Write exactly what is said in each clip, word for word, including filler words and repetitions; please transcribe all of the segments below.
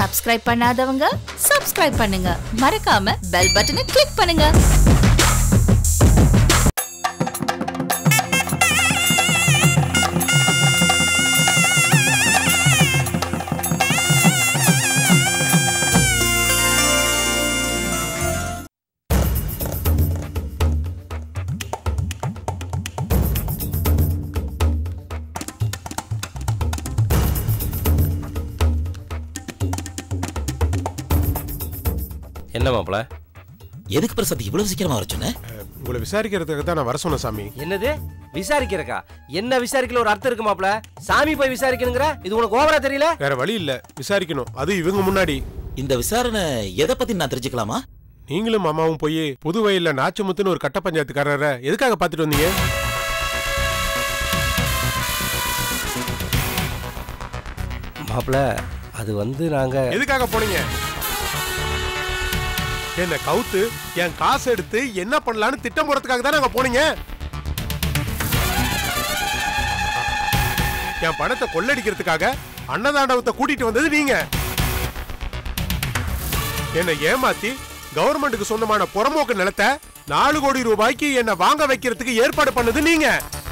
Subscribe பண்ணாதவங்க subscribe பண்ணுங்க. மறக்காம பெல் பட்டனை கிளிக் பண்ணுங்க. என்ன மாப்ள? எதுக்கு பிரசாத் இவ்வளவு சீக்கிரமா வர சொன்ன? உங்களை விசாரிக்கிறதுக்கு தான் நான் வர சொன்னேன் சாமி. என்னது விசாரிக்கிறக்கா? என்ன விசாரிக்கல ஒரு அர்த்தம் இருக்கு மாப்ள. சாமி போய் விசாரிக்கணுங்கற இது உனக்கு ஓவரா தெரியல? வேற வழி இல்ல, விசாரிக்கணும். அது இவங்க முன்னாடி. இந்த விசாரணை எதை பத்தி நான் தெரிஞ்சுக்கலாமா? நீங்களும் மாமாவும் போய் புதுவையில நாச்சமுத்துன்னு ஒரு கட்ட பஞ்சாயத்துக்காரரை எதுக்காக பாத்துட்டு வந்தீங்க? மாப்ள அது வந்து நாங்க எதுக்காக போனீங்க? என்ன கவுத்து என் காசு எடுத்து என்ன பண்ணலான்னு திட்டம் போறதுக்காக தான் நாங்க போனீங்க. என் பணத்தை கொள்ளடிக்கிறதுக்காக அன்னதாண்டவத்தை கூட்டிட்டு வந்தது நீங்க. என்ன ஏமாத்தி கவர்மெண்ட்டுக்கு சொந்தமான புறம்போக்கு நிலத்தை நாலு கோடி ரூபாய்க்கு என்ன வாங்க வைக்கிறதுக்கு ஏற்பாடு பண்ணது நீங்க.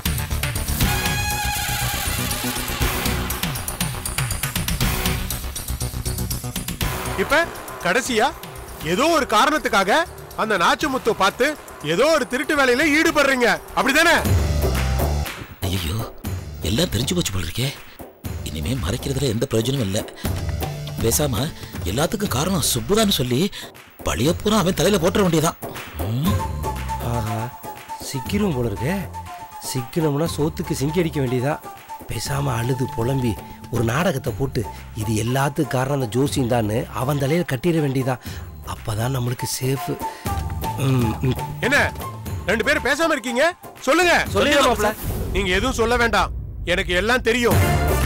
இப்ப கடைசியா ஏதோ ஒரு காரணத்துக்காக அந்த நாச்சமுத்து பார்த்து ஏதோ ஒரு திருட்டு வேலையில ஈடுபடுறீங்க, அப்படிதானே? ஐயோ, எல்லாம் தெரிஞ்சு போச்சு போல இருக்கே. இனிமே மறைக்கிறதுல எந்த பிரயோஜனமும் இல்ல. பேசாம எல்லாத்துக்கும் காரணம் சுப்புதான்னு சொல்லி பழிய பூரா அவன் தலையில போட்டுற வேண்டியதான். ஆஹா, சிக்கிரும் போல இருக்கே. சிக்கணும்னா சோத்துக்கு சிங்கி அடிக்க வேண்டியதா. பேசாம அழுது புலம்பி ஒரு நாடகத்தை போட்டு இது எல்லாத்துக்கும் காரணம் அந்த ஜோசியம் தான் அவன் தலையில கட்டிட வேண்டியதான். அப்பதான் நம்மளுக்கு சேஃப். என்ன ரெண்டு பேரும் பேசாம இருக்கீங்க? சொல்லுங்க. சொல்லுங்க. நீங்க எதுவும் சொல்ல வேண்டாம், எனக்கு எல்லாம் தெரியும்.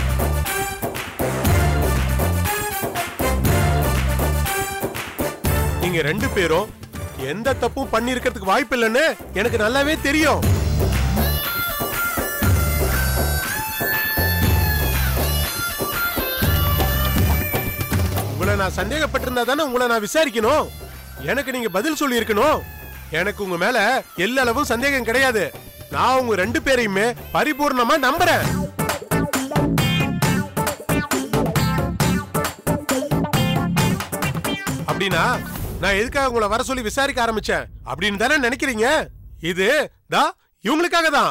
நீங்க ரெண்டு பேரும் எந்த தப்பும் பண்ணி இருக்கிறதுக்கு வாய்ப்பு இல்லைன்னு எனக்கு நல்லாவே தெரியும். உங்களை நான் சந்தேகப்பட்டிருந்தா தானே உங்களை நான் விசாரிக்கணும். எனக்கு நீங்க பதில் சொல்லி இருக்கணும். எனக்கு உங்க மேல எல்லா அளவும் சந்தேகம் கிடையாது. நான் உங்க ரெண்டு பேரையுமே பரிபூர்ணமா நம்புறேன். அப்படின்னா நான் எதுக்காக உங்களை வர சொல்லி விசாரிக்க ஆரம்பிச்சேன் அப்படின்னு தானே நினைக்கிறீங்க? இது தா இவங்களுக்காக தான்.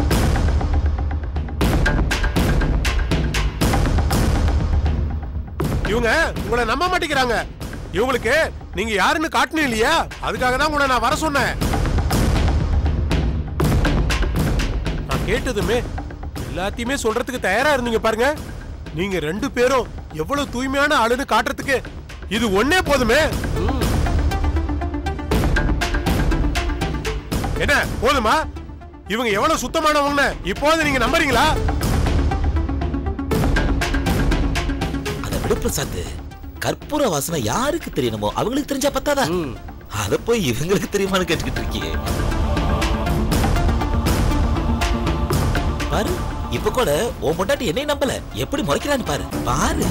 இவங்க உங்களை நம்ப மாட்டேங்கிறாங்க. இவங்களுக்கு நீங்க யாருன்னு காட்டணும் இல்லையா? அதுக்காக தான் உங்களை நான் வர சொன்னேன். நான் கேட்டதுமே எல்லாத்தையுமே சொல்றதுக்கு தயாரா இருந்தீங்க பாருங்க. நீங்க ரெண்டு பேரும் எவ்வளவு தூய்மையான ஆளுன்னு காட்டுறதுக்கு இது ஒன்னே போதுமே. என்ன போதுமா? இவங்க எவ்வளவு சுத்தமானவங்க இப்போது நீங்க நம்புறீங்களா? பிரசாத், கற்பூர வாசனை யாருக்கு தெரியணுமோ அவங்களுக்கு தெரிஞ்சா பத்தாதா? அத போய் இவங்களுக்கு தெரியுமான்னு கேட்டுக்கிட்டு இருக்கீங்க. பாரு, இப்ப கூட உன் பொண்டாட்டி என்னை நம்பல, எப்படி முறைக்கிறான்னு பாரு. பாரு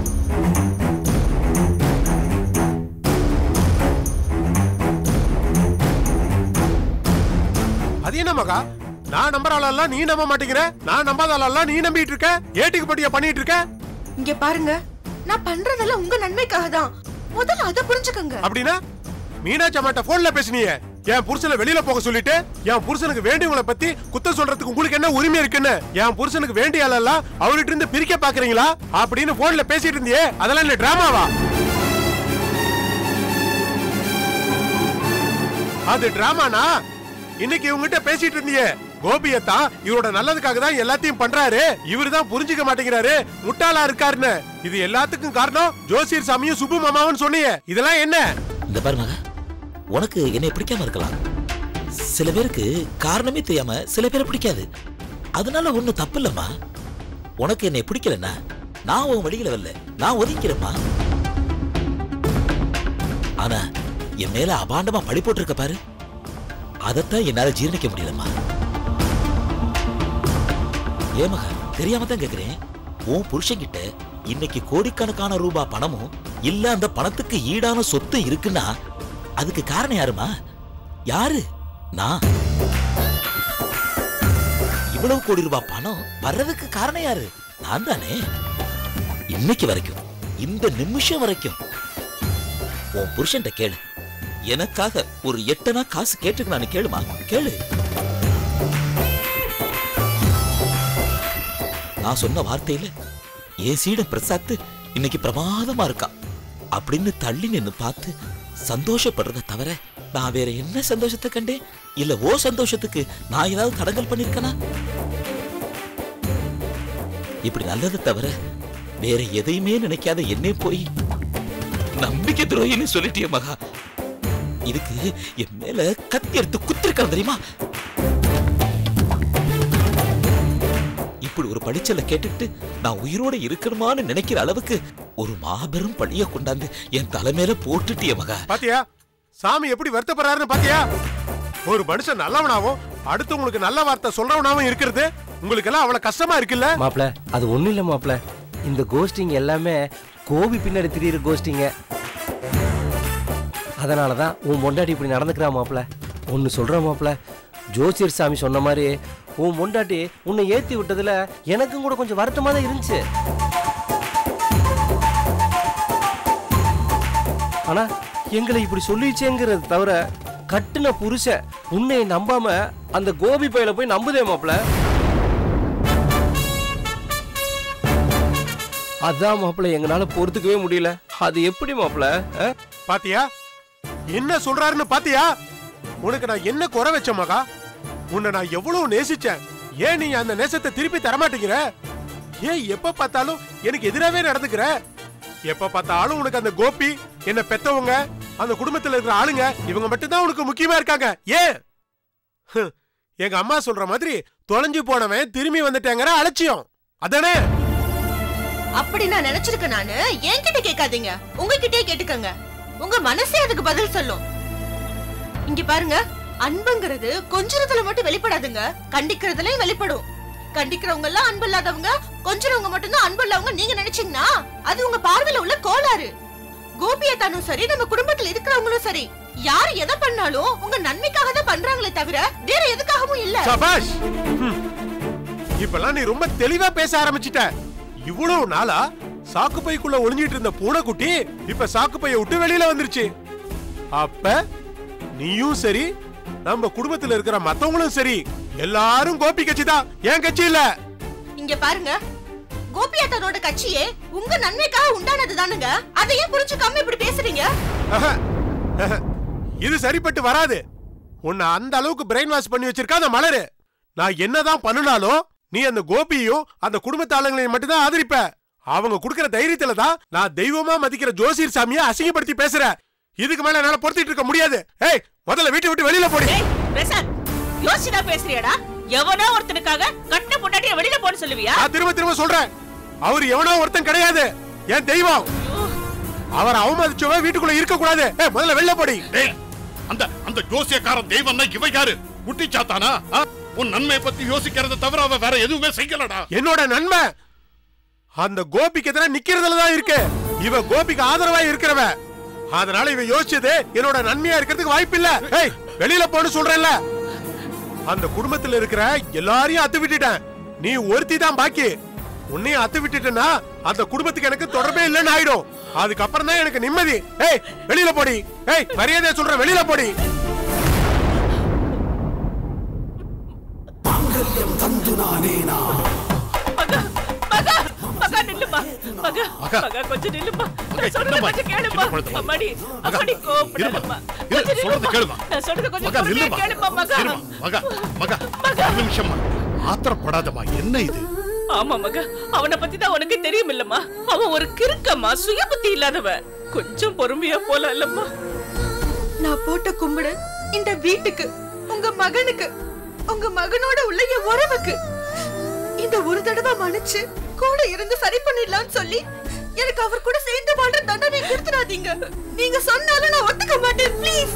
அது என்ன மகா? நான் நம்புறாளெல்லாம் நீ நம்ப மாட்டேங்கிற, நான் நம்பாதாளெல்லாம் நீ நம்பிட்டு இருக்க, ஏட்டுக்கு பட்டியா பண்ணிட்டு இருக்க. இங்க பாருங்க, நான் பண்றதெல்லாம் உங்க நன்மைக்காக தான். முதல்ல அத புரிஞ்சுக்கங்க. அப்படினா மீனாட்சி அம்மாட்ட போன்ல பேசினீங்க, என் புருஷனை வெளியில போக சொல்லிட்டு என் புருஷனுக்கு வேண்டியவங்களை பத்தி குத்த சொல்றதுக்கு உங்களுக்கு என்ன உரிமை இருக்குன்னு, என் புருஷனுக்கு வேண்டிய ஆளெல்லாம் அவர்கிட்ட இருந்து பிரிக்க பாக்குறீங்களா அப்படின்னு போன்ல பேசிட்டு இருந்தியே, அதெல்லாம் என்ன டிராமாவா? அது டிராமானா இன்னைக்கு இவங்கிட்ட பேசிட்டு இருந்தீங்க. கோபியத்தான் இவரோட நல்லதுக்காக தான் எல்லாத்தையும் பண்றாரு, இவரு தான் புரிஞ்சுக்க மாட்டேங்கிறாரு, முட்டாளா இருக்காருன்னு. இது எல்லாத்துக்கும் காரணம் ஜோசியர் சாமியும் சுப்பு மாமாவும் சொன்னீங்க. இதெல்லாம் என்ன? இந்த பாருங்க, உனக்கு என்னை பிடிக்காம இருக்கலாம், சில பேருக்கு காரணமே தெரியாம சில பேரை பிடிக்காது. அதனால ஒண்ணு தப்பு இல்லம்மா. உனக்கு என்னை பிடிக்கலன்னா நான் உன் வழியில வரல, நான் ஒதுக்கிறேம்மா. ஆனா என் மேல அபாண்டமா பழி போட்டிருக்க பாரு, அதத்தான் என்னால ஜீரணிக்க முடியலம்மா. ஏமகா, தெரியாம தான் கேக்குறேன். உன் புருஷன்கிட்ட இன்னைக்கு கோடிக்கணக்கான ரூபாய் பணமும் இல்ல அந்த பணத்துக்கு ஈடான சொத்து இருக்குன்னா அதுக்கு காரணம் யாருமா? யாரு? நான். இவ்வளவு கோடி ரூபாய் பணம் வர்றதுக்கு காரணம் யாரு? நான் தானே. இன்னைக்கு வரைக்கும், இந்த நிமிஷம் வரைக்கும் உன் புருஷன்ட்ட கேளு, எனக்காக ஒரு எட்டனா காசு கேட்டுக்கு நான் கேளுமா? கேளு. நான் சொன்ன வார்த்தையில என் சீடன் பிரசாத் இன்னைக்கு பிரமாதமா இருக்கான் அப்படின்னு தள்ளி நின்னு பார்த்து சந்தோஷப்படுறத தவிர நான் வேற என்ன சந்தோஷத்தை கண்டேன்? இல்ல ஓ சந்தோஷத்துக்கு நான் ஏதாவது தடங்கல் பண்ணிருக்கனா? இப்படி நல்லதை தவிர வேற எதையுமே நினைக்காத என்னே போய் நம்பிக்கை துரோகின்னு சொல்லிட்டிய மகா. இதுக்கு என் மேல கத்தி எடுத்து குத்திருக்கான் தெரியுமா? இப்படி ஒரு பழிச்சல கேட்டுட்டு நான் உயிரோட இருக்கணுமான்னு நினைக்கிற அளவுக்கு ஒரு மாபெரும் பழிய கொண்டாந்து என் தலைமையில போட்டுட்டிய மகா. பாத்தியா சாமி எப்படி வருத்தப்படுறாருன்னு பாத்தியா? ஒரு மனுஷன் நல்லவனாவும் அடுத்தவங்களுக்கு நல்ல வார்த்தை சொல்றவனாவும் இருக்கிறது உங்களுக்கு எல்லாம் அவ்வளவு கஷ்டமா இருக்குல்ல? மாப்ள அது ஒண்ணும் இல்ல மாப்ள, இந்த கோஸ்டிங் எல்லாமே கோபி பின்னாடி திரியிற கோஸ்டிங்க. அதனாலதான் உன் பொண்டாட்டி இப்படி நடந்துக்கிறா மாப்ள. ஒன்னு சொல்ற மாப்ள, ஜோசியர் சாமி சொன்ன மாதிரி உன் பொண்டாட்டி உன்னை ஏத்தி விட்டதுல எனக்கும் கூட கொஞ்சம் வருத்தமா தான் இருந்துச்சு. ஆனா எங்களை இப்படி சொல்லிச்சேங்கிறது தவிர கட்டுன புருஷன் உன்னை நம்பாம அந்த கோபி பையில போய் நம்புதே மாப்ள. அதான் மாப்ள எங்களால பொறுத்துக்கவே முடியல. அது எப்படி மாப்ள? பாத்தியா என்ன சொல்றாருன்னு பாத்தியா? உனக்கு நான் என்ன குறை வச்ச மகா? உன்னை நான் எவ்வளவு நேசிச்சேன். ஏன் நீ அந்த நேசத்தை திருப்பி தரமாட்டேங்கிற? ஏன் எப்ப பார்த்தாலும் எனக்கு எதிராவே நடந்துக்கிற? எப்ப பார்த்தாலும் உனக்கு அந்த கோபி, என்ன பெத்தவங்க, அந்த குடும்பத்துல இருக்கிற ஆளுங்க இவங்க மட்டும் தான் உனக்கு முக்கியமா இருக்காங்க. ஏன்? எங்க அம்மா சொல்ற மாதிரி தொலைஞ்சு போனவன் திரும்பி வந்துட்டேங்கிற அலட்சியம் அதானே? அப்படி நான் நினைச்சிருக்கேன். நானு என்கிட்ட கேட்காதீங்க, உங்ககிட்டே கேட்டுக்கங்க. உங்க மனசே அதுக்கு பதில் சொல்லும். இங்க பாருங்க, அன்புங்கிறது கொஞ்சத்துல மட்டும் வெளிப்படாதுங்க, கண்டிக்கிறதுலயும் வெளிப்படும். கண்டிக்கிறவங்க எல்லாம் அன்பு இல்லாதவங்க, கொஞ்சறவங்க மட்டும் தான் அன்பு இல்லாதவங்க நீங்க நினைச்சீங்கன்னா அது உங்க பார்வையில உள்ள கோளாறு. கோபியத்தானும் சரி, நம்ம குடும்பத்துல இருக்கிறவங்களும் சரி, யாரு எதை பண்ணாலும் உங்க நன்மைக்காக தான் பண்றாங்களே தவிர வேற எதுக்காகவும் இல்ல. சபாஷ். இப்பெல்லாம் நீ ரொம்ப தெளிவா பேச ஆரம்பிச்சிட்ட. இவ்வளவு நாளா சாக்கு பைக்குள்ள ஒளிஞ்சிட்டு இருந்த பூனைக்குட்டி இப்ப சாக்கு பைய விட்டு வெளியில வந்துருச்சு. அப்ப நீயும் சரி, நம்ம குடும்பத்துல இருக்கிற மத்தவங்களும் சரி, எல்லாரும் கோபி கட்சி தான், ஏன் கட்சி இல்ல. இங்க பாருங்க, கோபியாத்தனோட கட்சியே உங்க நன்மைக்காக உண்டானது தானுங்க. அதையே புரிஞ்சுக்காம இப்படி பேசுறீங்க. இது சரிப்பட்டு வராது. உன்னை அந்த அளவுக்கு பிரெயின் வாஷ் பண்ணி வச்சிருக்கா அந்த மலரு. நான் என்னதான் பண்ணினாலும் நீ அந்த கோபியும் அந்த குடும்பத்து ஆளுங்களையும் மட்டும் தான் ஆதரிப்ப. அவங்க குடுக்கிற தைரியத்துல தான் நான் தெய்வமா மதிக்கிற ஜோசியர் சாமியை அசிங்கப்படுத்தி பேசுற. இதுக்கு மேல என்னால பொறுத்திட்டு இருக்க முடியாது. ஏய், முதல்ல வீட்டை விட்டு வெளியில போடி. பிரசாத், யோசிடா பேசுறியாடா? எவனோ ஒருத்தனுக்காக கட்ட பொண்டாட்டிய வெளியில போன்னு சொல்லுவியா? நான் திரும்ப திரும்ப சொல்றேன், அவர் எவனோ ஒருத்தன் கிடையாது, என் தெய்வம். அவர் அவமதிச்சவ வீட்டுக்குள்ள இருக்க கூடாது. ஏய், முதல்ல வெளியில போடி. அந்த அந்த ஜோசியக்காரன் தெய்வம்னா இவ யாரு? குட்டி சாத்தானா? உன் நன்மையை பத்தி யோசிக்கிறத தவிர அவ வேற எதுவுமே செய்யலடா. என்னோட நன்மை அந்த கோபிக்கு எதிராக நிக்கிறதுல தான் இருக்கு. இவ கோபிக்கு ஆதரவா இருக்கிறவ. அதனால இவ யோசிச்சது என்னோட நன்மையா இருக்கிறதுக்கு வாய்ப்பு இல்ல. ஏய், வெளியில போன்னு சொல்றேன்ல. அந்த குடும்பத்துல இருக்கிற எல்லாரையும் அத்து விட்டுட்டேன். நீ ஒருத்தி தான் பாக்கி. உன்னையும் அத்து விட்டுட்டேன்னா அந்த குடும்பத்துக்கு எனக்கு தொடர்பே இல்லைன்னு ஆயிடும். அதுக்கப்புறம் தான் எனக்கு நிம்மதி. ஏய், வெளியில போடி. ஏய், மரியாதையா சொல்றேன், வெளியில போடி. கொஞ்சம் நில்லுமா, சொல்றத கொஞ்சம் கேளுமா. அம்மாடி, அம்மாடி கோபப்படாதம்மா. சொல்றத கேளுமா. நான் சொல்றத கொஞ்சம் பொறுமையா கேளுமா மகா. மகா, மகா, ஒரு நிமிஷமா. ஆத்திரப்படாதம்மா. என்ன இது? ஆமா மகா, அவனை பத்தி தான் உனக்கு தெரியும் இல்லம்மா. அவன் ஒரு கிறுக்கம்மா, சுய புத்தி இல்லாதவ. கொஞ்சம் பொறுமையா போலாம் இல்லம்மா. நான் போட்ட கும்பிடு இந்த வீட்டுக்கு, உங்க மகனுக்கு, உங்க மகனோட உள்ள என் உறவுக்கு. இந்த ஒரு தடவை மன்னிச்சு கூட இருந்து சரி பண்ணிடலாம்னு சொல்லி எனக்கு அவர் கூட சேர்ந்து வாழ்ற தண்டனை கொடுத்துடாதீங்க. நீங்க சொன்னாலும் நான் ஒத்துக்க மாட்டேன், ப்ளீஸ்.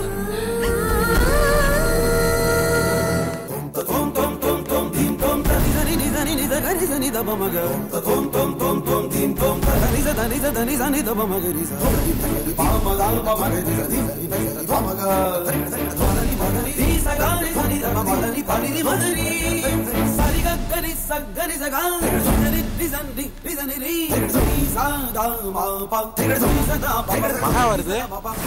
மகா வருது.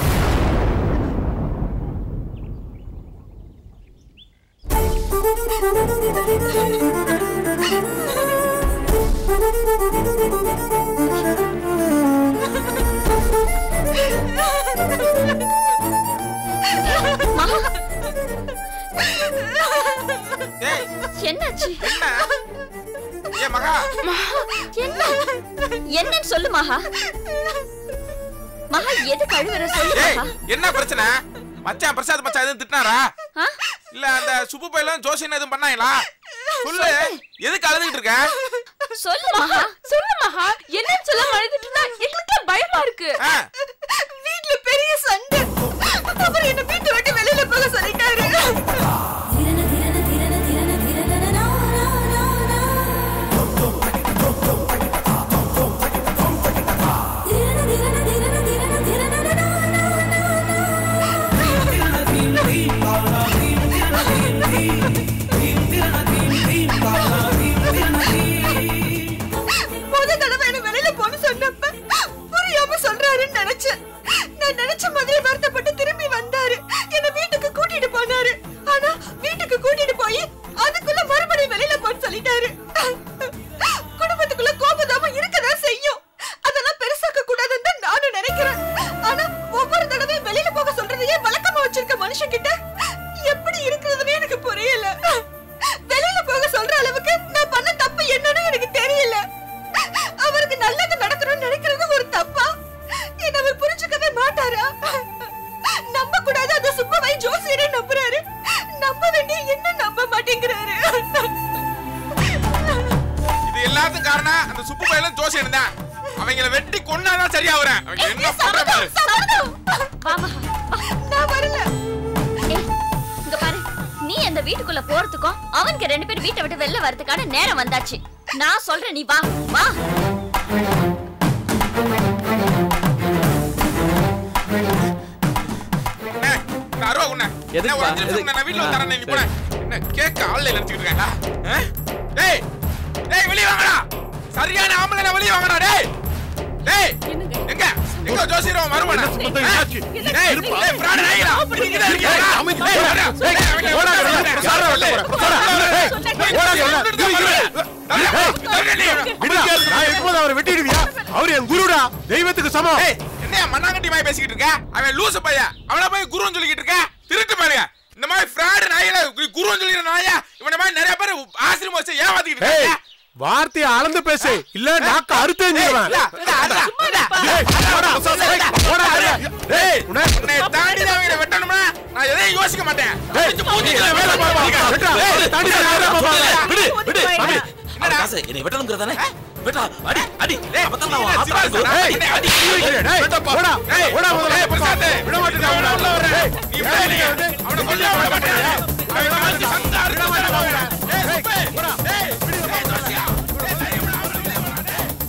என்னாச்சு? ஏ மகா, என்ன என்னன்னு சொல்லு மகா. மகா எது கழுவுற சொல்லு மகா. என்ன பிரச்சனை? மச்சான் பிரசாத் மச்சான் எதுவும் திட்டினாரா? இல்ல அந்த சுப்பு பையலும் ஜோசியன் எதுவும் பண்ணாங்களா? சொல்லு, எதுக்கு அழுதுகிட்டு இருக்க? சொல்லு மகா, சொல்லு மகா. என்னன்னு சொல்ல அழுதுட்டு இருந்தா எங்களுக்கு பயமா இருக்கு. வீட்ல பெரிய சண்டை. அவர் என்ன வீட்டை விட்டு வெளியில போக சொல்லிட்டாரு. முத தடவை என்ன வெளியில போன்னு சொன்னப்ப புரியாம சொல்றாருன்னு நினைச்சேன். நான் நினைச்ச மாதிரி வருத்தப்பட்டு திரும்பி வந்தாரு. என்ன வீட்டுக்கு கூட்டிட்டு போனாரு. ஆனா வீட்டுக்கு கூட்டிட்டு போய் அதுக்குள்ள மறுபடியும் வெளியில போன்னு சொல்லிட்டாரு. குடும்பத்துக்குள்ள கோபதாம இருக்கதான் செய்யும். அதெல்லாம் பெருசாக்க கூடாதுன்னு தான் நானும் நினைக்கிறேன். ஆனா ஒவ்வொரு தடவையும் வெளியில போக சொல்றதையே வழக்கமா வச்சிருக்க மனுஷன் கிட்ட எப்படி இருக்கிறதுன்னு எனக்கு புரியல. வெளியில போக சொல்ற அளவுக்கு நான் பண்ண தப்பு என்னன்னு எனக்கு தெரியல. அவருக்கு நல்லது நடக்கணும்னு நினைக்கிறது ஒரு தப்பா? என்ன அவர் புரிஞ்சுக்கவே மாட்டாரா? நம்ப கூடாது அந்த சுப்பவை ஜோசியரை நம்புறாரு. நம்ப வேண்டிய என்ன நம்ப மாட்டேங்கிறாரு. இது எல்லாத்துக்கும் காரணம் அந்த சுப்பு பையலும் ஜோசியன் தான். அவங்கள வெட்டி கொன்னாதான் சரியா வரேன். அவங்க என்ன பண்றாங்க? வா மகா. நான் வரல. ஏய், இங்க பாரு. நீ அந்த வீட்டுக்குள்ள போறதுக்கும் அவனுக்கு ரெண்டு பேரும் வீட்டை விட்டு வெளில வரதுக்கான நேரம் வந்தாச்சு. நான் சொல்றேன், நீ வா வா. அருவா உன்ன என்ன ஒரு நான் வீட்ல வந்து தரேன். நீ போற என்ன கேக்க ஆள்ல நினைச்சிட்டு இருக்காங்க? டேய் டேய் வெளிய வாங்கடா. சரியான ஆம்பளை நான் வெளிய வாங்கடா. டேய் டேய் எங்க எங்க ஜோசியர் மறுமண டேய் டேய் பிராண நாயிடா. இங்க தான் இருக்கீங்களா? டேய் ஓடா பிரசார வரல. பிரசார ஓடா நான் இருக்கும்போது அவரை வெட்டிடுவியா? அவர் என் குருடா, தெய்வத்துக்கு சமம். என்ன மண்ணாங்கட்டி மாதிரி பேசிக்கிட்டு இருக்க? அவன் லூசு பையன். அவனை போய் குருன்னு சொல்லிக்கிட்டு இருக்க? திருட்டு பாருங்க. இந்த மாதிரி ஃப்ராட் நாயில குருன்னு சொல்லிக்கிற நாயா இவன மாதிரி நிறைய பேர் ஆசிரமம் வச்சு ஏமாத்திக்கிட்டு இருக்காங்க. வார்த்தையை அளந்து பேசு, இல்ல நாக்க அறுத்து எறிஞ்சிடுவேன். தாண்டி தான் அவங்களை வெட்டணும்னா நான் எதையும் யோசிக்க மாட்டேன். என்னை வெட்டணுங்கிறதானே? வெட்டா அடி அடி அப்பதான் நான் அடி அடி ஓடா ஓடா முதல்ல பிரசாத் விட மாட்டேன். அவன உள்ள வரேன். நீ வெளிய வந்து அவன கொல்ல விட மாட்டேன். அவன் காஞ்சி சந்தா விட மாட்டேன். ஏய் சுப்பே ஓடா. ஏய் விடு ஜோசியா. ஏய் தைரியம் விட அவன வெளிய வரடா.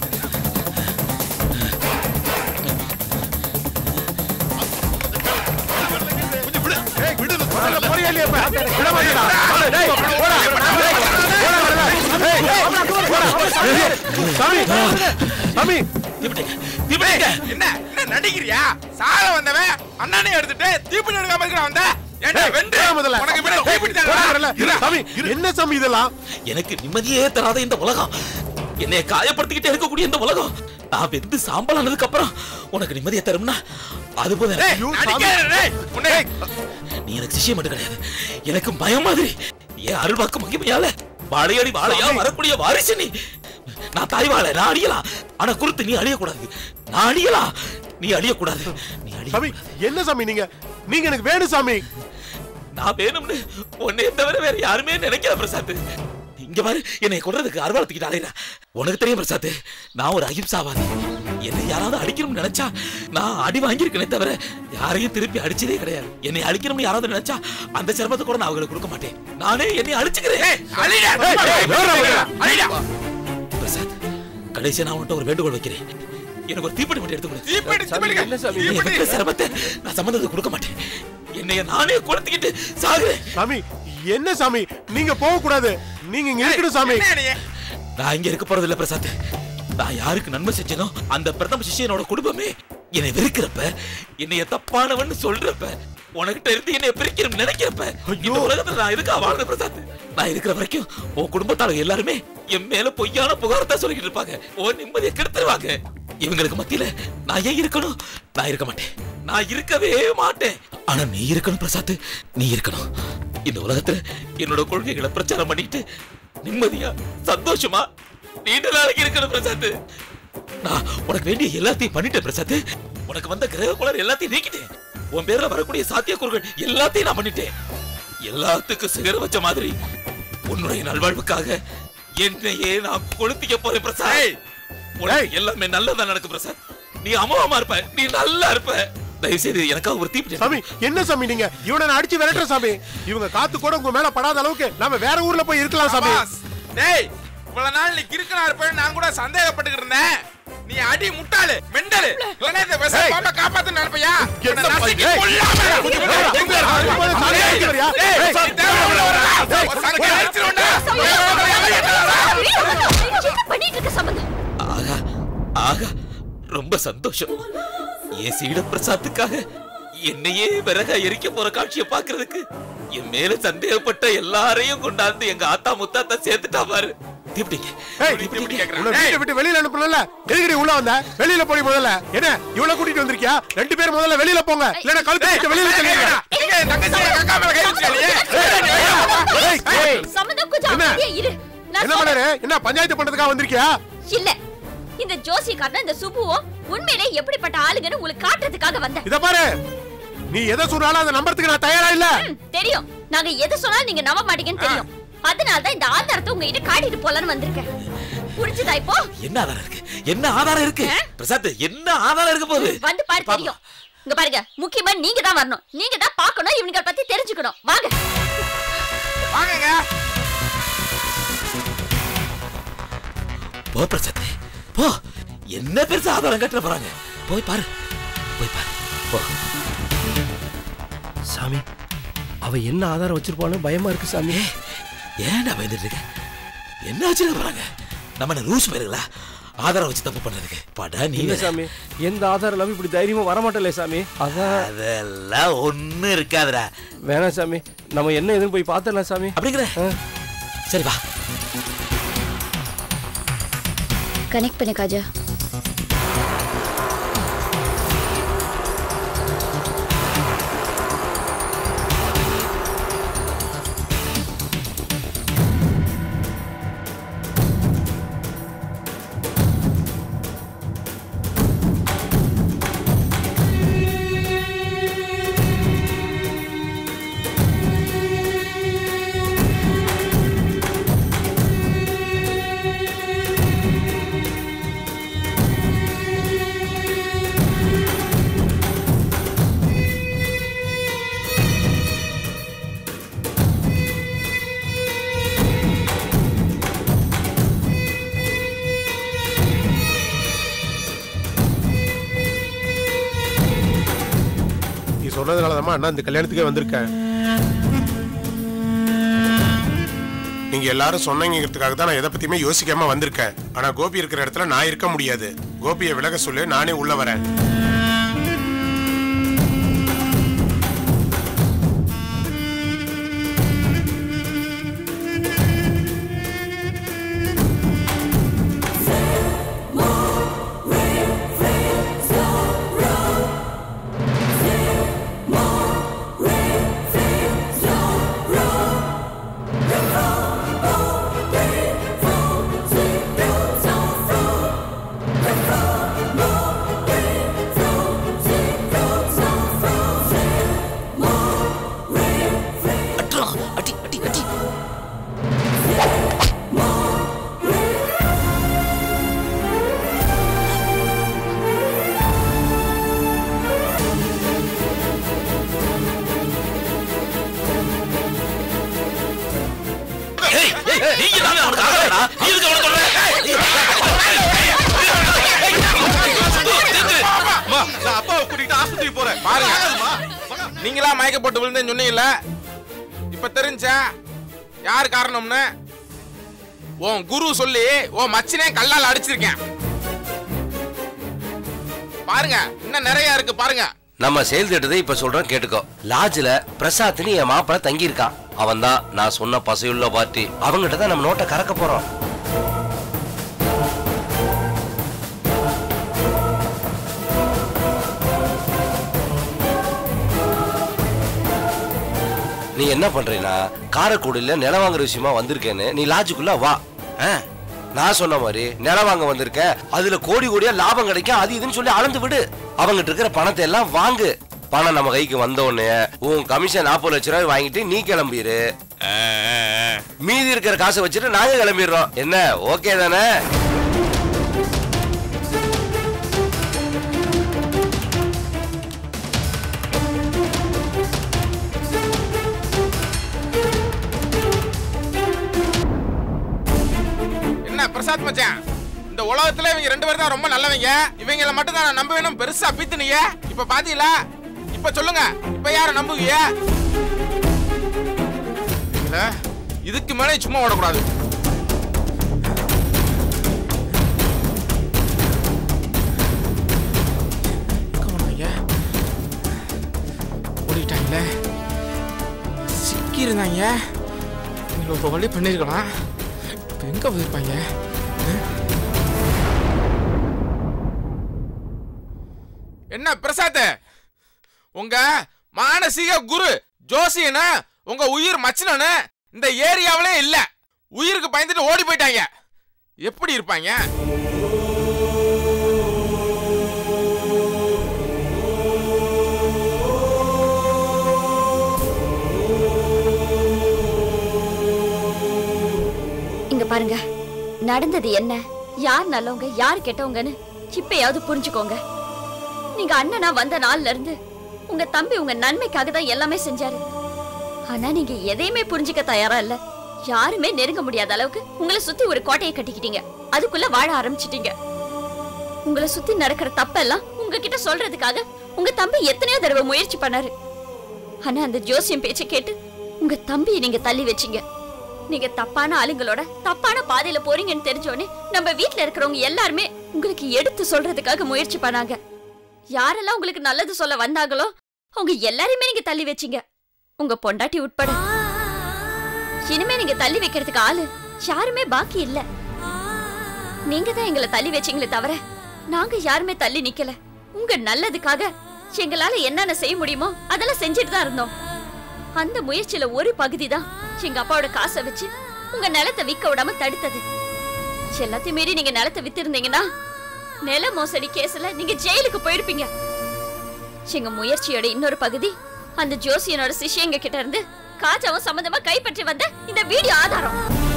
கொஞ்சம் விடு. ஏய் விடு முதல்ல போறியா இல்லையா? விட மாட்டேடா. டேய் ஓடா சாமி சாமி என்ன என்ன நடிக்கிறியா? சாக வந்தவன் அண்ணனே எடுத்துட்டு தீப்பிடி எடுக்காம இருக்க வந்த. ஏண்டா வென்று முதல்ல உனக்கு பின்ன தீப்பிடி தரல. சாமி என்ன சாமி இதெல்லாம்? எனக்கு நிம்மதியே தராத இந்த உலகம், என்னை காயப்படுத்திக்கிட்டே இருக்கக்கூடிய இந்த உலகம், நான் வெந்து சாம்பல் ஆனதுக்கு அப்புறம் உனக்கு நிம்மதியை தரும்னா அது போல. நீ எனக்கு சிஷ்யம் மட்டும் கிடையாது, எனக்கு பயம் மாதிரி. ஏன் அருள்வாக்கு மகிமையால வாழையடி வாழையா வரக்கூடிய வாரிசு நீ. நான் தாய் வாழ நான் அடியலாம், ஆனா குருத்து நீ அழியக்கூடாது. நான் அழியலாம், நீ அழியக்கூடாது. நீ அழிய என்ன சாமி நீங்க நீங்க எனக்கு வேணும் சாமி. நான் வேணும்னு உன்னை தவிர வேற யாருமே நினைக்கல பிரசாத். இங்க பாரு, என்னை கொல்றதுக்கு அருவாளத்துக்கிட்ட அலையிற. உனக்கு தெரியும் பிரசாத், நான் ஒரு அகிம்சாவாதி. என்னை யாராவது அடிக்கணும்னு நினைச்சா நான் அடி வாங்கியிருக்கேனே தவிர யாரையும் திருப்பி அடிச்சதே கிடையாது. என்னை அழிக்கணும்னு யாராவது நினைச்சா அந்த சிரமத்தை கூட நான் அவங்களுக்கு கொடுக்க மாட்டேன். நானே என்னை அழிச்சுக்கிறேன். பிரசாத், கடைசியா நான் உன்கிட்ட ஒரு வேண்டுகோள் வைக்கிறேன். எனக்கு ஒரு தீப்பெட்டி மட்டும் எடுத்து கொடு. சிரமத்தை நான் சம்பந்தத்தை கொடுக்க மாட்டேன். என்னைய நானே கொடுத்துக்கிட்டு சாகுறேன். சாமி என்ன சாமி, நீங்க போக கூடாது, நீங்க இங்க இருக்கணும் சாமி. நான் இங்க இருக்க போறது இல்ல பிரசாத். நான் யாருக்கு நன்மை செஞ்சனோ அந்த பிரதம சிஷ்யனோட குடும்பமே என்னை வெறுக்கிறப்ப, என்னைய தப்பானவன்னு சொல்றப்ப, உனக்கிட்ட இருந்து என்னை பிரிக்கணும்னு நினைக்கிறப்ப, இந்த உலகத்துல நான் இருக்கா வாழ்ந்த பிரசாத். நான் இருக்கிற வரைக்கும் உன் குடும்பத்தாளர் எல்லாருமே என் மேல பொய்யான புகாரத்தை சொல்லிக்கிட்டு இருப்பாங்க. உன் நிம்மதியை கெடுத்துருவாங்க. இவங்களுக்கு மத்தியில நான் ஏன் இருக்கணும்? நான் இருக்க மாட்டேன். நான் இருக்கவே மாட்டேன். ஆனா நீ இருக்கணும் பிரசாத், நீ இருக்கணும். இந்த உலகத்துல என்னோட கொள்கைகளை பிரச்சாரம் பண்ணிட்டு நிம்மதியா சந்தோஷமா நீண்ட நாளைக்கு இருக்கணும் பிரசாத். நான் உனக்கு வேண்டிய எல்லாத்தையும் பண்ணிட்டேன் பிரசாத். உனக்கு வந்த கிரக குளர் எல்லாத்தையும் நீக்கிட்டேன். உன் பேர்ல வரக்கூடிய சாத்தியக்கூறுகள் எல்லாத்தையும் நான் பண்ணிட்டேன். எல்லாத்துக்கும் சிகர வச்ச மாதிரி உன்னுடைய நல்வாழ்வுக்காக என்னையே நான் கொளுத்திக்க போறேன் பிரசாத். உனக்கு எல்லாமே நல்லதா நடக்கும் பிரசாத். நீ அமோகமா இருப்ப, நீ நல்லா இருப்ப. தயவு செய்து எனக்காக ஒரு தீப்பெட்டி. சாமி என்ன சாமி நீங்க இவனை நான் அடிச்சு விரட்டுற சாமி. இவங்க காத்து கூட உங்க மேல படாத அளவுக்கு நாம வேற ஊர்ல போய் இருக்கலாம் சாமி. டேய், இவ்வளவு நாள் நீ கிறுக்கனா இருப்பேன்னு நான் கூட சந்தேகப்பட்டுக்கிட்டு இருந்தேன். நீ அடி முட்டாளு, மெண்டலு. இல்லனா இந்த வெச பாப்பா காப்பாத்து நினைப்பையா? என்ன நசிக்கி கொல்லாம எங்க சாமி அடிக்கறியா? ஏய் தேவல வரடா. சரக்கு அடிச்சிரோண்டா. என்ன பண்ணிட்டு இருக்க சம்பந்தம்? ஆகா ஆகா, ரொம்ப சந்தோஷம். என் சீட பிரசாத்துக்காக என்னையே விறகா எரிக்க போற காட்சியை பாக்குறதுக்கு என் மேல சந்தேகப்பட்ட எல்லாரையும் கொண்டாந்து எங்க ஆத்தா முத்தாத்தா சேர்த்துட்டா பாரு. விட்டு வெளியில அனுப்பல. எதுக்கடி உள்ள வந்த? வெளியில போய் முதல்ல. என்ன இவ்வளவு கூட்டிட்டு வந்திருக்கியா? ரெண்டு பேரும் முதல்ல வெளியில போங்க. இல்லனா கழுத்து வெளியில தள்ளிடுங்க. எங்க தங்கச்சி அக்கா மேல கை வச்சிருக்கீங்க? சம்பந்தம் கொஞ்சம் அமைதியா இரு. என்ன பண்ணற? என்ன பஞ்சாயத்து பண்றதுக்காக வந்திருக்கியா? இல்ல, இந்த ஜோசியக்காரன் இந்த சுபுவோ உண்மையிலே எப்படிப்பட்ட ஆளுங்கன்னு உங்களுக்கு காட்டுறதுக்காக வந்தேன். இத பாரு, நீ எதை சொன்னாலும் அதை நம்பறதுக்கு நான் தயாரா இல்ல. தெரியும், நாங்க எதை சொன்னாலும் நீங்க நம்ப மாட்டீங்கன்னு தெரியும். அதனால தான் இந்த ஆதாரத்தை உங்ககிட்ட காட்டிட்டு போலான்னு வந்திருக்கேன். புரிஞ்சுதா இப்போ? என்ன ஆதாரம் இருக்கு? என்ன ஆதாரம் இருக்கு? பிரசாத், என்ன ஆதாரம் இருக்கு போகுது? வந்து பாரு, தெரியும். இங்க பாருங்க, முக்கியமா நீங்க தான் வரணும். நீங்க தான் பார்க்கணும், இவங்களை பத்தி தெரிஞ்சுக்கணும். வாங்க வாங்கங்க. போ பிரசாத், போ. என்ன பெருசா ஆதாரம் கட்ட போறாங்க? போய் பாரு, போய் பாரு, போ. சாமி, அவ என்ன ஆதாரம் வச்சிருப்பான்னு பயமா இருக்கு சாமி. ஏன்டா பயந்துட்டு இருக்க? என்ன வச்சிருக்க போறாங்க? நம்ம என்ன ரூல்ஸ் பேருங்களா ஆதாரம் வச்சு தப்பு பண்றதுக்கு? படா நீங்க சாமி, எந்த ஆதாரம் இல்லாம இப்படி தைரியமா வர மாட்டல சாமி. அதான் அதெல்லாம் ஒண்ணு இருக்காதுடா. வேணாம் சாமி, நம்ம என்ன எதுவும் போய் பார்த்தலாம் சாமி. அப்படிங்கிற? சரி வா. கனெக்ட் பண்ணு காஜா. சொன்னதுனாலதான் அண்ணா இந்த கல்யாணத்துக்கே வந்திருக்கேன். நீங்க எல்லாரும் சொன்னீங்கிறதுக்காக தான் நான் எதை பத்தியுமே யோசிக்காம வந்திருக்கேன். ஆனா கோபி இருக்கிற இடத்துல நான் இருக்க முடியாது. கோபியை விலக சொல்லு, நானே உள்ள வரேன். நீங்களா மயக்க போட்டு விழுந்தேன்னு சொன்னீங்கல்ல, இப்ப தெரிஞ்சா யார் காரணம்னு? உன் குரு சொல்லி உன் மச்சினே கல்லால் அடிச்சிருக்கேன். பாருங்க, இன்னும் நிறைய இருக்கு பாருங்க. நம்ம செயல் திட்டத்தை இப்ப சொல்றோம் கேட்டுக்கோ. லாட்ஜ்ல பிரசாத்னு என் மாப்பிள தங்கி இருக்கான். அவன் தான் நான் சொன்ன பசையுள்ள பார்ட்டி. அவங்கிட்ட தான் நம்ம நோட்டை கறக்க போறோம். நீ என்ன பண்றீனா, காரைக்குடியில நிலம் வாங்குற விஷயமா வந்திருக்கேன்னு நீ லாட்ஜுக்குள்ள வா. நான் சொன்ன மாதிரி நிலம் வாங்க வந்திருக்க, அதுல கோடி கோடியா லாபம் கிடைக்கும், அது இதுன்னு சொல்லி அளந்து விடு. அவங்கிட்ட இருக்கிற பணத்தை எல்லாம் வாங்கு. பணம் நம்ம கைக்கு வந்த உடனே உன் கமிஷன் நாற்பது லட்சம் ரூபாய் வாங்கிட்டு நீ கிளம்பிடு. மீதி இருக்கிற காசை வச்சுட்டு நாங்க கிளம்பிடுறோம். என்ன ஓகே தானே? பிரசாத் மச்சான், இந்த உலகத்துல இவங்க ரெண்டு பேரும் தான் ரொம்ப நல்லவங்க. இவங்களை மட்டும் தான் நான் நம்ப வேணும் பெருசா பீத்துனீங்க. இப்ப பாத்தீங்களா? இப்ப சொல்லுங்க, இப்ப யார நம்புவீங்க? இதுக்கு மேலே சும்மா ஓடக்கூடாது. ஓடிட்டாங்களே, சிக்கி இருந்தாங்க. ஒரு வழி பண்ணிருக்கலாம். எங்க போயிருப்பாங்க? என்ன பிரசாத், உங்க மானசீக குரு ஜோசியன உங்க உயிர் மச்சினனு இந்த ஏரியாவிலே இல்ல. உயிருக்கு பயந்துட்டு ஓடி போயிட்டாங்க. எப்படி இருப்பாங்க? இங்க பாருங்க, நடந்தது என்ன, யார் நல்லவங்க யார் கெட்டவங்கன்னு இப்பயாவது புரிஞ்சுக்கோங்க. நீங்க அண்ணனா வந்த நாள்ல இருந்து உங்க தம்பி உங்க நன்மைக்காக தான் எல்லாமே செஞ்சாரு. ஆனா நீங்க எதையுமே புரிஞ்சுக்க தயாரா இல்ல. யாருமே நெருங்க முடியாத அளவுக்கு உங்களை சுத்தி ஒரு கோட்டையை கட்டிக்கிட்டீங்க. அதுக்குள்ள வாழ ஆரம்பிச்சிட்டீங்க. உங்களை சுத்தி நடக்கிற தப்பெல்லாம் உங்ககிட்ட சொல்றதுக்காக உங்க தம்பி எத்தனையோ தடவை முயற்சி பண்ணாரு. ஆனா அந்த ஜோசியம் பேச்சை கேட்டு உங்க தம்பியை நீங்க தள்ளி வச்சீங்க. நீங்க தப்பான ஆளுங்களோட தப்பான பாதையில போறீங்கன்னு தெரிஞ்சோடனே நம்ம வீட்டுல இருக்கிறவங்க எல்லாருமே உங்களுக்கு எடுத்து சொல்றதுக்காக முயற்சி பண்ணாங்க. யாரெல்லாம் உங்களுக்கு நல்லது சொல்ல வந்தாங்களோ அவங்க எல்லாரையுமே நீங்க தள்ளி வச்சீங்க, உங்க பொண்டாட்டி உட்பட. இனிமே நீங்க தள்ளி வைக்கிறதுக்கு ஆளு யாருமே பாக்கி இல்ல. நீங்க தான் எங்களை தள்ளி வச்சீங்களே தவிர நாங்க யாருமே தள்ளி நிக்கல. உங்க நல்லதுக்காக எங்களால என்னென்ன செய்ய முடியுமோ அதெல்லாம் செஞ்சுட்டு தான் இருந்தோம். அந்த முயற்சியில ஒரு பகுதி தான் எங்க அப்பாவோட காசை வச்சு உங்க நிலத்தை விற்க விடாம தடுத்தது. எல்லாத்தையும் மீறி நீங்க நிலத்தை வித்து இருந்தீங்கன்னா நில மோசடி கேஸ்ல நீங்க ஜெயிலுக்கு போயிருப்பீங்க. எங்க முயற்சியோட இன்னொரு பகுதி அந்த ஜோசியனோட சிஷ்யங்க கிட்ட இருந்து காஜாவும் சம்பந்தமா கைப்பற்றி வந்த இந்த வீடியோ ஆதாரம்.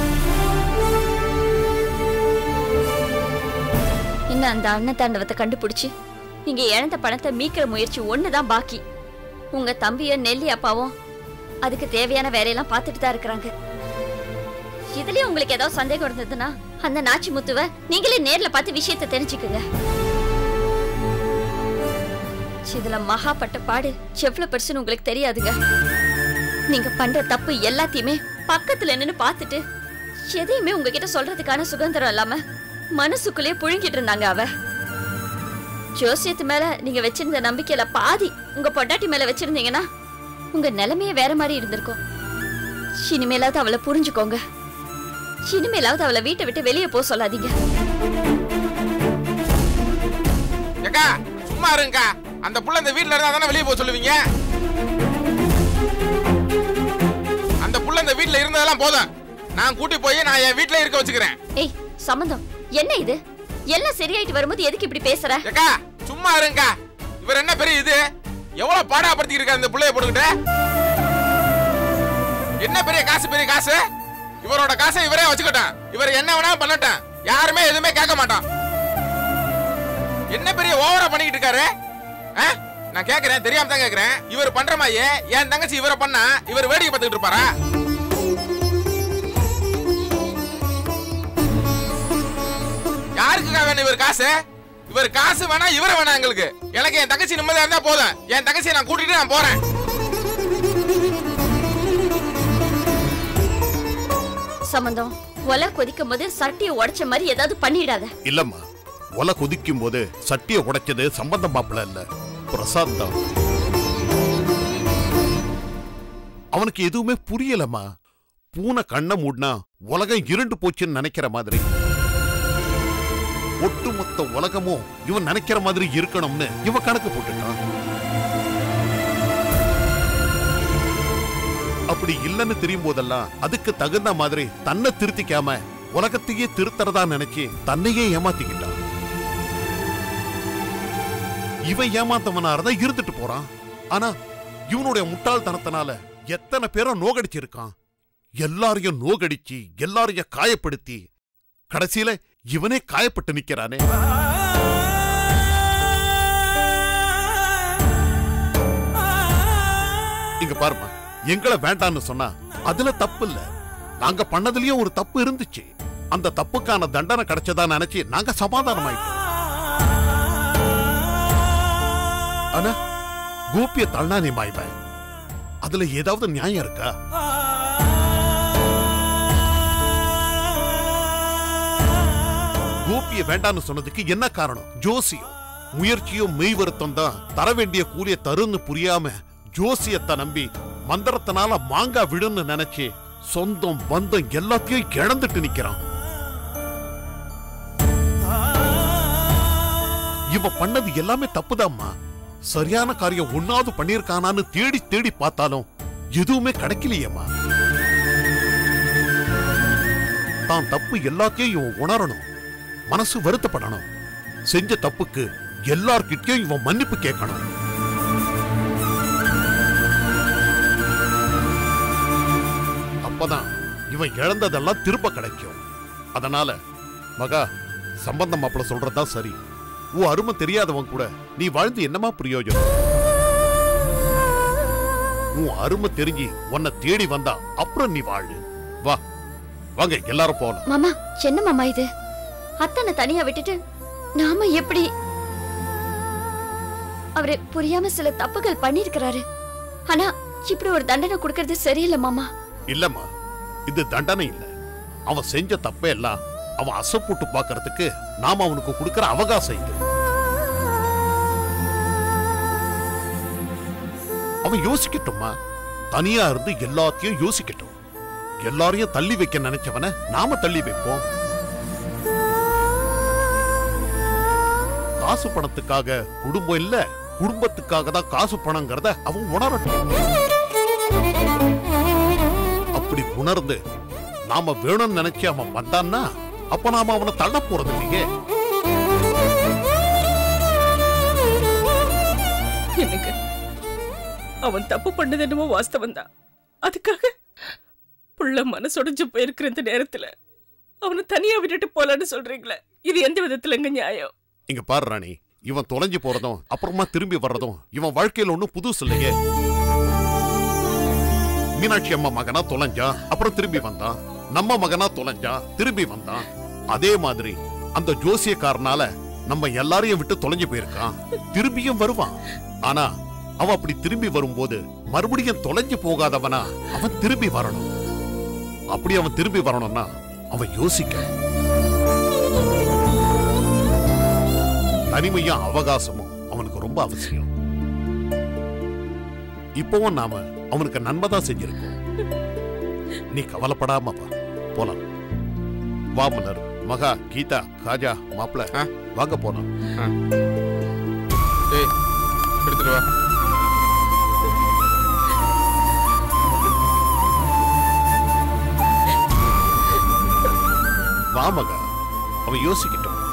இன்னும் அந்த அண்ணன் தாண்டவத்தை கண்டுபிடிச்சு நீங்க இழந்த பணத்தை மீக்கிற முயற்சி ஒண்ணுதான் பாக்கி. உங்க தம்பியும் நெல்லி அப்பாவும் அதுக்கு தேவையான வேலையெல்லாம் பார்த்துட்டு தான் இருக்கிறாங்க. இதுலயும் உங்களுக்கு ஏதாவது சந்தேகம் இருந்ததுன்னா அந்த நாச்சி முத்துவ நீங்களே நேர்ல பார்த்து விஷயத்தை தெரிஞ்சுக்குங்க. இதுல மகாப்பட்ட பாடு எவ்வளவு பெருசுன்னு உங்களுக்கு தெரியாதுங்க. நீங்க பண்ற தப்பு எல்லாத்தையுமே பக்கத்துல நின்னு பார்த்துட்டு எதையுமே உங்ககிட்ட சொல்றதுக்கான சுதந்திரம் இல்லாம மனசுக்குள்ளேயே புழுங்கிட்டு இருந்தாங்க. அவ ஜோசியத்து மேல நீங்க வச்சிருந்த நம்பிக்கையில பாதி உங்க பொண்டாட்டி மேல வச்சிருந்தீங்கன்னா உங்க நிலைமையே வேற மாதிரி இருந்திருக்கும். இனிமேலாவது அவளை புரிஞ்சுக்கோங்க. இனிமேலாவது அவளை வீட்டை விட்டு வெளியே போக சொல்லாதீங்க. சும்மா இருங்க. அந்த புள்ள இந்த வீட்ல இருந்தா தானே வெளியே போக சொல்லுவீங்க? அந்த புள்ள இந்த வீட்ல இருந்ததெல்லாம் போதும். நான் கூட்டி போய் நான் என் வீட்ல இருக்க வச்சுக்கிறேன். ஏய் சம்பந்தம், என்ன இது? எல்லாம் சரியாயிட்டு வரும்போது எதுக்கு இப்படி பேசுற? ஏக்கா சும்மா இருங்க. இவர் என்ன பெரிய இது? எவ்வளவு பாடாப்படுத்தி இருக்காரு இந்த புள்ளைய போட்டுக்கிட்டு. என்ன பெரிய காசு பெரிய காசு? இவரோட காசை இவரே வச்சுக்கிட்டான். இவர் என்ன வேணா பண்ணட்டும், யாருமே எதுவுமே கேட்க மாட்டான். என்ன பெரிய ஓவரா பண்ணிக்கிட்டு இருக்காரு? நான் கேக்குறேன், தெரியாம தான் கேக்குறேன். இவர் பண்ற மாதிரியே என் தங்கச்சி இவரை பண்ணா இவர் வேடிக்கை பார்த்துக்கிட்டு இருப்பாரா? யாருக்குக்கா வேணும் இவர் காசு? இவர் காசு வேணா இவரை வேணா எங்களுக்கு. எனக்கு என் தங்கச்சி நிம்மதியா இருந்தா போதும். என் தங்கச்சியை நான் கூட்டிட்டு நான் போறேன். சம்பந்தம்? ஒலை கொதிக்கும் போது சட்டியை உடைச்ச மாதிரி ஏதாவது பண்ணிடாத. இல்லம்மா, ஒலை கொதிக்கும் போது சட்டியை உடைச்சது சம்பந்தம் மாப்பிள்ள இல்ல, பிரசாத் தான். அவனுக்கு எதுவுமே புரியலம்மா. பூனை கண்ணை மூடினா உலகம் இருண்டு போச்சுன்னு நினைக்கிற மாதிரி ஒட்டுமொத்த உலகமும் இவன் நினைக்கிற மாதிரி இருக்கணும்னு இவன் கணக்கு போட்டுட்டான். அப்படி இல்லைன்னு தெரியும் போதெல்லாம் அதுக்கு தகுந்த மாதிரி தன்னை திருத்திக்காம உலகத்தையே திருத்தறதா நினைச்சு தன்னையே ஏமாத்திக்கிட்டான். இவன் ஏமாத்தவனாரதான் இருந்துட்டு போறான். ஆனா இவனுடைய முட்டாள்தனத்தினால எத்தனை பேரை நோகடிச்சிருக்கான். எல்லாரையும் நோகடிச்சு எல்லாரையும் காயப்படுத்தி கடைசியில இவனே காயப்பட்டு நிக்கிறானே. இங்க பாருமா, எங்களை வேண்டான்னு சொன்னா அதுல தப்பு இல்ல. நாங்க பண்ணதுலயும் ஒரு தப்பு இருந்துச்சு. அந்த தப்புக்கான தண்டனை கிடைச்சதா நினைச்சு நாங்க சமாதானம் ஆயிட்டோம். ஆனா கோபிய தள்ளானே மாய்வன், அதுல ஏதாவது நியாயம் இருக்கா? கோபிய வேண்டான்னு சொன்னதுக்கு என்ன காரணம்? ஜோசியம். முயற்சியும் மெய் வருத்தம் தான் தர வேண்டிய கூலிய தருன்னு புரியாம ஜோசியத்தை நம்பி மந்திரத்தினால மாங்கா விடுன்னு நினைச்சு சொந்தம் பந்தம் எல்லாத்தையும் இழந்துட்டு நிக்கிறான். இவ பண்ணது எல்லாமே தப்புதாம்மா. சரியான காரியம் ஒன்னாவது பண்ணிருக்கானான்னு தேடி தேடி பார்த்தாலும் எதுவுமே கிடைக்கலையேம்மா. தான் தப்பு எல்லாத்தையும் இவன் உணரணும், மனசு வருத்தப்படணும். செஞ்ச தப்புக்கு எல்லார்கிட்டயும் இவன் மன்னிப்பு கேட்கணும். அப்பதான் இவன் இழந்ததெல்லாம் திரும்ப கிடைக்கும். அதனால மகா, சம்பந்தம் மாப்பிள்ள சொல்றதா சரி. உன் அருமை தெரியாதவன் கூட நீ வாழ்ந்து என்னமா பிரயோஜனம்? உன் அருமை தெரிஞ்சு உன்னை தேடி வந்தா அப்புறம் நீ வாழு. வா, வாங்க எல்லாரும் போலாம். மாமா, என்ன மாமா இது? அத்தனை தனியா விட்டுட்டு நாம எப்படி? அவரு புரியாம சில தப்புகள் பண்ணிருக்கிறாரு. ஆனா இப்படி ஒரு தண்டனை கொடுக்கறது சரியில்லை மாமா. இல்லம்மா, இது தண்டனை இல்ல. அவன் செஞ்ச தப்ப எல்லாம் அவன் அசப்போட்டு பாக்குறதுக்கு நாம அவனுக்கு கொடுக்கிற அவகாசம் இது. அவன் யோசிக்கட்டும்மா. தனியா இருந்து எல்லாத்தையும் யோசிக்கட்டும். எல்லாரையும் தள்ளி வைக்க நினைச்சவன நாம தள்ளி வைப்போம். காசு பணத்துக்காக குடும்பம் இல்ல, குடும்பத்துக்காக தான் காசு பணங்கிறத அவன் உணரட்டும். அப்படி உணர்ந்து நாம வேணும்னு நினைச்சு அவன் வந்தான்னா அப்ப நாம அவனை தள்ள போறது இல்லையே. எனக்கு அவன் தப்பு பண்ணது என்னமோ வாஸ்தவம் தான். அதுக்காக புள்ள மனசொடைஞ்சு போயிருக்கிற இந்த நேரத்துல அவனை தனியா விட்டுட்டு போலான்னு சொல்றீங்களே, இது எந்த விதத்துல எங்க நியாயம்? இங்க பாரு ராணி, இவன் தொலைஞ்சு போறதும் அப்புறமா திரும்பி வர்றதும் இவன் வாழ்க்கையில ஒண்ணும் புதுசு இல்லையே. மீனாட்சி அம்மா மகனா தொலைஞ்சா அப்புறம் திரும்பி வந்தான். நம்ம மகனா தொலைஞ்சா திரும்பி வந்தான். அதே மாதிரி அந்த ஜோசியக்காரனால நம்ம எல்லாரையும் விட்டு தொலைஞ்சு போயிருக்கான். திரும்பியும் வருவான். ஆனா அவன் அப்படி திரும்பி வரும்போது மறுபடியும் தொலைஞ்சு போகாதவனா அவன் திரும்பி வரணும். அப்படி அவன் திரும்பி வரணும்னா அவன் யோசிக்க. தனிமையும் அவகாசமும் அவனுக்கு ரொம்ப அவசியம். இப்பவும் நாம அவனுக்கு நன்மைதான் செஞ்சிருக்கோம். நீ கவலைப்படாம வா, போலாம். வா மலர், மகா, கீதா, காஜா, மாப்பிள வாங்க போலாம். எடுத்துட்டு வா. வா மகா, அவன் யோசிக்கட்டும்.